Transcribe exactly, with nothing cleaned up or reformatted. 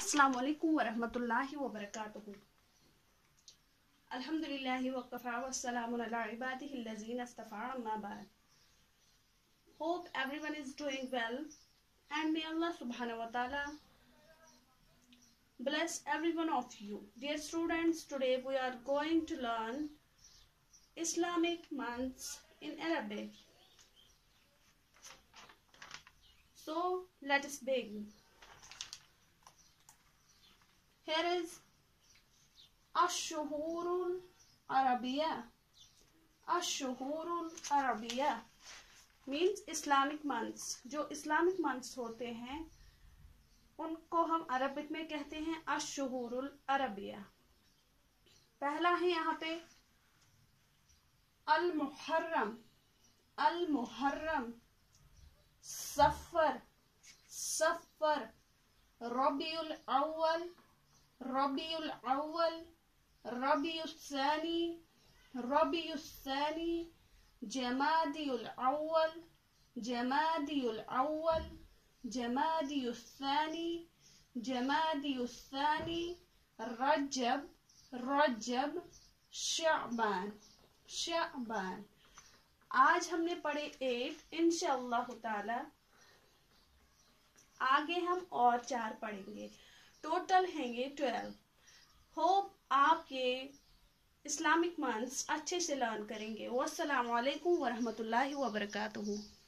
अस्सलामु अलैकुम वरहमतुल्लाहि वबरकातुहू। अल्हम्दुलिल्लाहि वक़फ़ा वस्सलामुन अला इबादिहिल लज़ीना इस्तफ़ा अम्मा बाद। Hope everyone is doing well and may Allah subhanahu wa ta'ala bless every one of you. Dear students, today we are going to learn Islamic months in Arabic. So let us begin. Here is Ash-Shuhurul Arabiya. Ash-Shuhurul Arabiya means Islamic months. जो Islamic months होते हैं उनको हम Arabic में कहते हैं अश-शुहूरुल Arabia. पहला है यहाँ पे अल-मुहर्रम, अल-मुहर्रम, सफर, सफर, रबीउल अव्वल, रबीउल अव्वल, रबीउस सानी, रबीउस सानी, जमादियुल अव्वल, जमादियुल अव्वल, जमादियुस सानी, जमादियुस सानी, रजब, रजब, शाबान, शाबान। आज हमने पढ़े एट, इंशाअल्लाह ताला आगे हम और चार पढ़ेंगे, टोटल हैंगे ट्वेल्व। होप आप ये इस्लामिक मंथ्स अच्छे से लर्न करेंगे। वस्सलामु अलैकुम वरहमतुल्लाहि वबरकातुहू।